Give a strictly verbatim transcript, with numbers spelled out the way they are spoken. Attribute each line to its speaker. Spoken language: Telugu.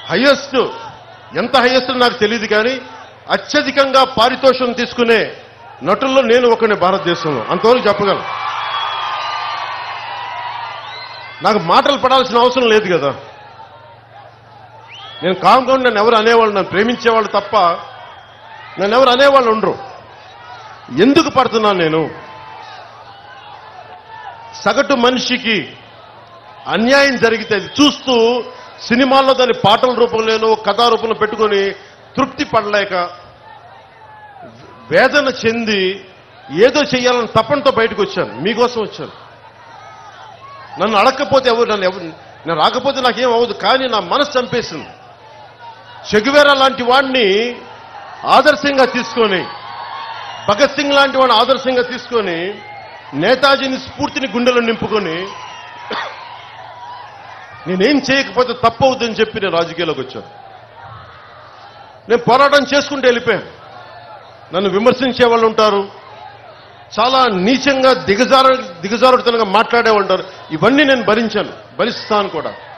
Speaker 1: హైయెస్ట్, ఎంత హైయెస్ట్ నాకు తెలియదు కానీ అత్యధికంగా పారితోషికం తీసుకునే నటుల్లో నేను ఒకని భారతదేశంలో, అంతవరకు చెప్పగలను. నాకు మాటలు పడాల్సిన అవసరం లేదు కదా. నేను కామ్గా నన్ను ఎవరు అనేవాళ్ళు, నన్ను ప్రేమించేవాళ్ళు తప్ప నన్ను ఎవరు అనేవాళ్ళు ఉండరు. ఎందుకు పడుతున్నాను నేను? సగటు మనిషికి అన్యాయం జరిగితే చూస్తూ సినిమాల్లో దాని పాటల రూపంలోనో కథా రూపంలో పెట్టుకొని తృప్తి పడలేక వేదన చెంది ఏదో చెయ్యాలని తపనతో బయటకు వచ్చాను. మీకోసం వచ్చాను. నన్ను అడగకపోతే ఎవరు, నన్ను ఎవరు నేను రాకపోతే నాకేం అవ్వదు. కానీ నా మనసు చంపేసింది. చెగువేరా లాంటి వాడిని ఆదర్శంగా తీసుకొని, భగత్ సింగ్ లాంటి వాడిని ఆదర్శంగా తీసుకొని, నేతాజీని స్ఫూర్తిని గుండెలో నింపుకొని నేనేం చేయకపోతే తప్పు అవుతుందని చెప్పి నేను రాజకీయాల్లోకి వచ్చాను. నేను పోరాటం చేసుకుంటూ వెళ్ళిపోయాను. నన్ను విమర్శించే వాళ్ళు ఉంటారు, చాలా నీచంగా దిగజారు దిగజారుడుతనంగా మాట్లాడే ఉంటారు. ఇవన్నీ నేను భరించాను, భరిస్తాను కూడా.